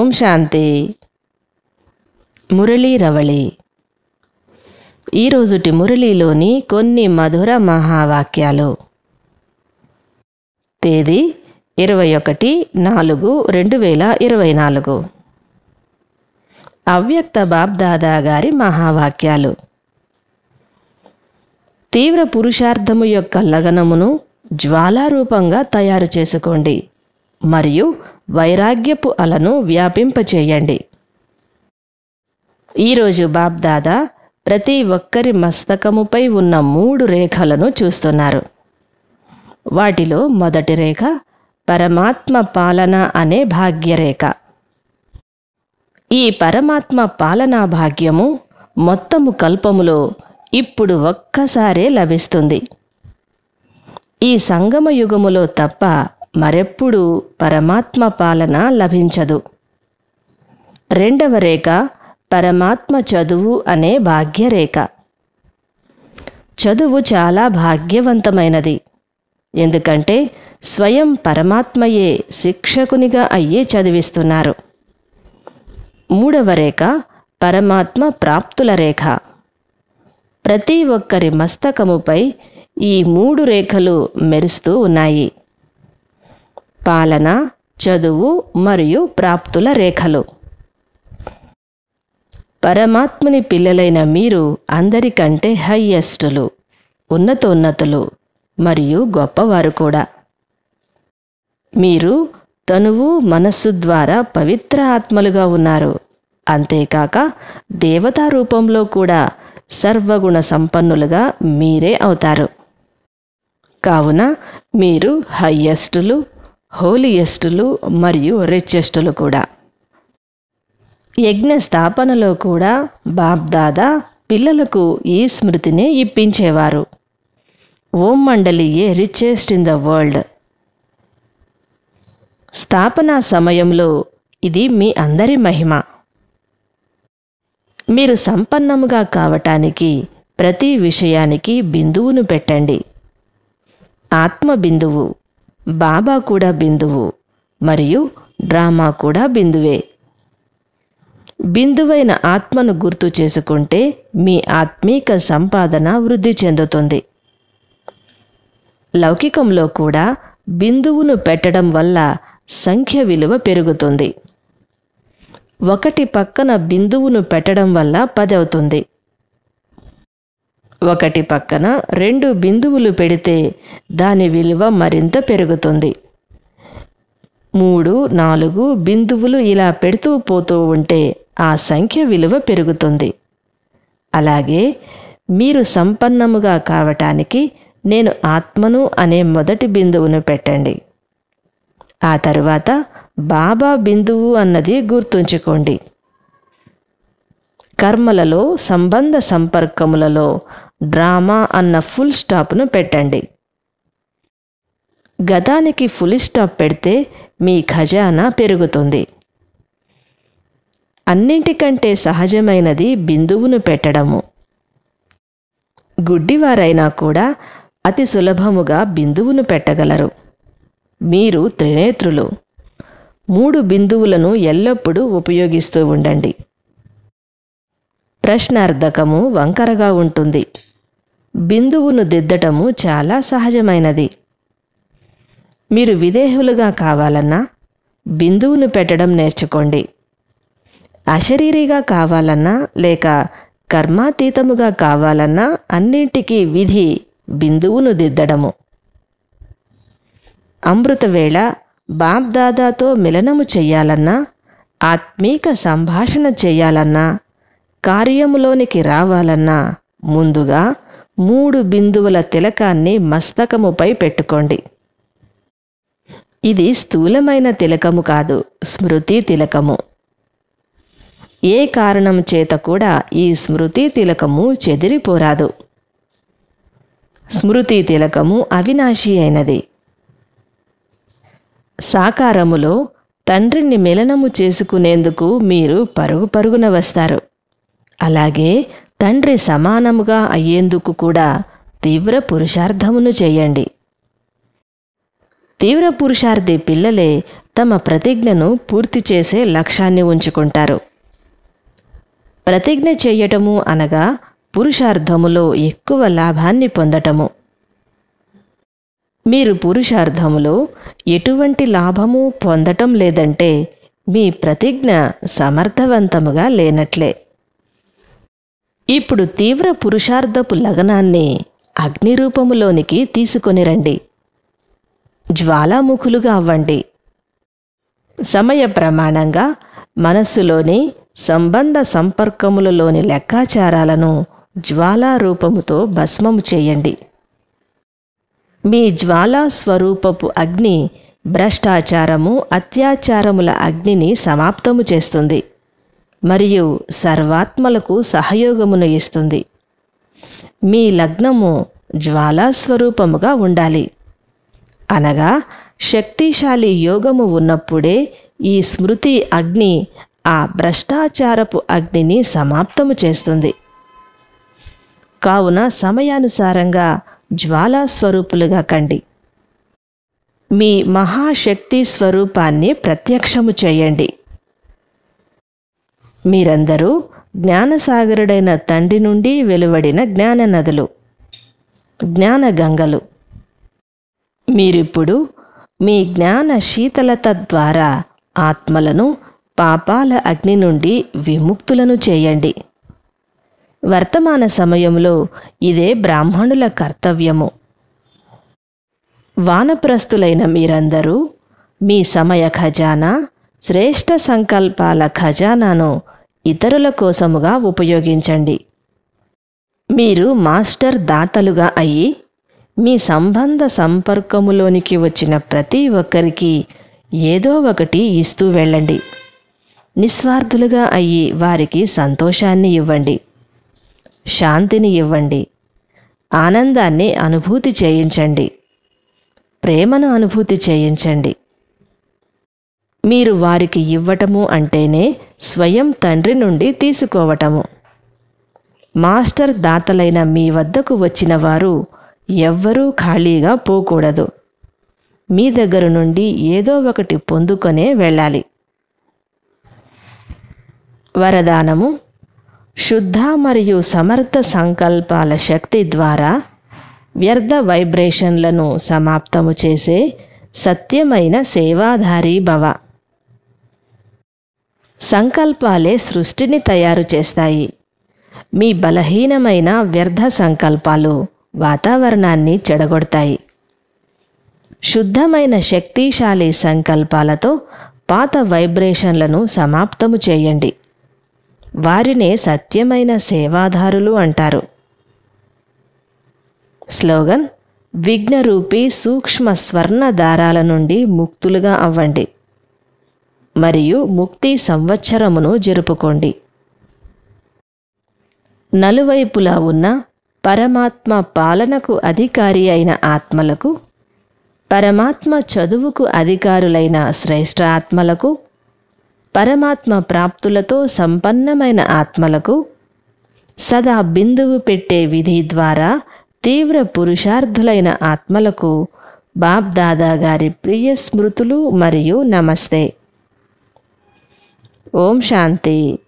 ఓం శాంతి. మురళీ రవళి. ఈరోజుటి మురళీలోని కొన్ని మధుర మహావాక్యాలు. తేదీ 21/4/2024. అవ్యక్త బాబ్దాదా గారి మహావాక్యాలు. తీవ్ర పురుషార్థము యొక్క లగనమును జ్వాలారూపంగా తయారు చేసుకోండి మరియు వైరాగ్యపు అలను వ్యాపింపచేయండి. ఈరోజు బాబ్దాదా ప్రతి ఒక్కరి మస్తకముపై ఉన్న 3 రేఖలను చూస్తున్నారు. వాటిలో మొదటి రేఖ పరమాత్మ పాలన అనే భాగ్యరేఖ. ఈ పరమాత్మ పాలనా భాగ్యము మొత్తము కల్పములో ఇప్పుడు ఒక్కసారే లభిస్తుంది. ఈ సంగమ యుగములో తప్ప మరెప్పుడూ పరమాత్మ పాలన లభించదు. రెండవ రేఖ పరమాత్మ చదువు అనే భాగ్యరేఖ. చదువు చాలా భాగ్యవంతమైనది, ఎందుకంటే స్వయం పరమాత్మయే శిక్షకునిగా అయ్యే చదివిస్తున్నారు. మూడవ రేఖ పరమాత్మ ప్రాప్తుల రేఖ. ప్రతి ఒక్కరి మస్తకముపై ఈ 3 రేఖలు మెరుస్తూ ఉన్నాయి. పాలన, చదువు మరియు ప్రాప్తుల రేఖలు. పరమాత్మని పిల్లలైన మీరు అందరికంటే హయ్యెస్టులు, ఉన్నతోన్నతులు మరియు గొప్పవారు కూడా. మీరు తనువు మనస్సు ద్వారా పవిత్ర ఆత్మలుగా ఉన్నారు. అంతేకాక దేవతా రూపంలో కూడా సర్వగుణ సంపన్నులుగా మీరే అవుతారు. కావున మీరు హయ్యెస్టులు, హోలియెస్టులు మరియు రిచెస్టులు కూడా. యజ్ఞ స్థాపనలో కూడా బాబ్దాదా పిల్లలకు ఈ స్మృతినే ఇప్పించేవారు. ఓం మండలియే రిచెస్ట్ ఇన్ ద వరల్డ్. స్థాపనా సమయంలో ఇది మీ అందరి మహిమ. మీరు సంపన్నముగా కావటానికి ప్రతి విషయానికి బిందువును పెట్టండి. ఆత్మ బిందువు, బాబా కూడా బిందువు మరియు డ్రామా కూడా బిందువే. బిందువైన ఆత్మను గుర్తు చేసుకుంటే మీ ఆత్మీక సంపాదన వృద్ధి చెందుతుంది. లౌకికంలో కూడా బిందువును పెట్టడం వల్ల సంఖ్య విలువ పెరుగుతుంది. 1 పక్కన బిందువును పెట్టడం వల్ల 10 అవుతుంది. 1 పక్కన 2 బిందువులు పెడితే దాని విలువ మరింత పెరుగుతుంది. 3, 4 బిందువులు ఇలా పెడుతూ పోతూ ఉంటే ఆ సంఖ్య విలువ పెరుగుతుంది. అలాగే మీరు సంపన్నముగా కావటానికి నేను ఆత్మను అనే మొదటి బిందువును పెట్టండి. ఆ తరువాత బాబా బిందువు అన్నది గుర్తుంచుకోండి. కర్మలలో సంబంధ సంపర్కములలో డ్రామా అన్న ఫుల్ స్టాప్ను పెట్టండి. గతానికి ఫుల్ స్టాప్ పెడితే మీ ఖజానా పెరుగుతుంది. అన్నింటికంటే సహజమైనది బిందువును పెట్టడము. గుడ్డివారైనా కూడా అతి సులభముగా బిందువును పెట్టగలరు. మీరు త్రినేత్రులు. 3 బిందువులను ఎల్లప్పుడూ ఉపయోగిస్తూ ఉండండి. ప్రశ్నార్థకము వంకరగా ఉంటుంది. బిందువును దిద్దటము చాలా సహజమైనది. మీరు విదేహులుగా కావాలన్నా బిందువును పెట్టడం నేర్చుకోండి. అశరీరిగా కావాలన్నా లేక కర్మాతీతముగా కావాలన్నా అన్నింటికీ విధి బిందువును దిద్దడము. అమృతవేళ బాబ్దాదాతో మిలనము చెయ్యాలన్నా, ఆత్మీక సంభాషణ చెయ్యాలన్నా, కార్యములోనికి రావాలన్నా ముందుగా 3 బిందువుల తిలకాన్ని మస్తకముపై పెట్టుకోండి. ఇది స్థూలమైన తిలకము కాదు, స్మృతి తిలకము. ఏ కారణం చేత కూడా ఈ స్మృతి తిలకము చెదిరిపోరాదు. స్మృతి తిలకము అవినాశి అయినది. సాకారములో తండ్రిని మిలనము చేసుకునేందుకు మీరు పరుగు పరుగున వస్తారు. అలాగే తండ్రి సమానముగా అయ్యేందుకు కూడా తీవ్ర పురుషార్థమును చేయండి. తీవ్ర పురుషార్థి పిల్లలే తమ ప్రతిజ్ఞను పూర్తి చేసే లక్ష్యాన్ని ఉంచుకుంటారు. ప్రతిజ్ఞ చేయటము అనగా పురుషార్థములో ఎక్కువ లాభాన్ని పొందటము. మీరు పురుషార్థములో ఎటువంటి లాభము పొందటం లేదంటే మీ ప్రతిజ్ఞ సమర్థవంతముగా లేనట్లే. ఇప్పుడు తీవ్ర పురుషార్థపు లగనాన్ని అగ్నిరూపములోనికి తీసుకొని రండి. జ్వాలాముఖులుగా అవ్వండి. సమయ ప్రమాణంగా మనస్సులోని సంబంధ సంపర్కములలోని లెక్కాచారాలను జ్వాలారూపముతో భస్మము చేయండి. మీ జ్వాలా స్వరూపపు అగ్ని భ్రష్టాచారము, అత్యాచారముల అగ్నిని సమాప్తము చేస్తుంది మరియు సర్వాత్మలకు సహయోగమును ఇస్తుంది. మీ లగ్నము జ్వాలాస్వరూపముగా ఉండాలి. అనగా శక్తిశాలి యోగము ఉన్నప్పుడే ఈ స్మృతి అగ్ని ఆ భ్రష్టాచారపు అగ్నిని సమాప్తము చేస్తుంది. కావున సమయానుసారంగా జ్వాలాస్వరూపులుగా కండి. మీ మహాశక్తి స్వరూపాన్ని ప్రత్యక్షము చేయండి. మీరందరూ జ్ఞానసాగరుడైన తండ్రి నుండి వెలువడిన జ్ఞాన నదులు, జ్ఞానగంగలు. మీరిప్పుడు మీ జ్ఞాన శీతలత ద్వారా ఆత్మలను పాపాల అగ్ని నుండి విముక్తులను చేయండి. వర్తమాన సమయంలో ఇదే బ్రాహ్మణుల కర్తవ్యము. వానప్రస్థులైన మీరందరూ మీ సమయ ఖజానా, శ్రేష్ఠ సంకల్పాల ఖజానాను ఇతరుల కోసముగా ఉపయోగించండి. మీరు మాస్టర్ దాతలుగా అయ్యి మీ సంబంధ సంపర్కములోనికి వచ్చిన ప్రతి ఒక్కరికి ఏదో ఒకటి ఇస్తూ వెళ్ళండి. నిస్వార్థులుగా అయ్యి వారికి సంతోషాన్ని ఇవ్వండి, శాంతిని ఇవ్వండి, ఆనందాన్ని అనుభూతి చేయించండి, ప్రేమను అనుభూతి చేయించండి. మీరు వారికి ఇవ్వటము అంటేనే స్వయం తండ్రి నుండి తీసుకోవటము. మాస్టర్ దాతలైన మీ వద్దకు వచ్చిన వారు ఎవ్వరూ ఖాళీగా పోకూడదు. మీ దగ్గర నుండి ఏదో ఒకటి పొందుకొనే వెళ్ళాలి. వరదానము: శుద్ధ మరియు సమర్థ సంకల్పాల శక్తి ద్వారా వ్యర్థ వైబ్రేషన్లను సమాప్తము చేసే సత్యమైన సేవాధారీ భవ. సంకల్పాలే సృష్టిని తయారు చేస్తాయి. మీ బలహీనమైన వ్యర్థ సంకల్పాలు వాతావరణాన్ని చెడగొడతాయి. శుద్ధమైన శక్తిశాలి సంకల్పాలతో పాత వైబ్రేషన్లను సమాప్తము చేయండి. వారినే సత్యమైన సేవాదారులు అంటారు. స్లోగన్: విఘ్నరూపి సూక్ష్మ స్వర్ణ దారాల నుండి ముక్తులుగా అవ్వండి మరియు ముక్తి సంవత్సరమును జరుపుకోండి. నలువైపులా ఉన్న పరమాత్మ పాలనకు అధికారి అయిన ఆత్మలకు, పరమాత్మ చదువుకు అధికారులైన శ్రేష్ఠ ఆత్మలకు, పరమాత్మ ప్రాప్తులతో సంపన్నమైన ఆత్మలకు, సదా బిందువు పెట్టే విధి ద్వారా తీవ్ర పురుషార్థులైన ఆత్మలకు బాప్ దాదా గారి ప్రియ స్మృతులు మరియు నమస్తే. ఓం శాంతి.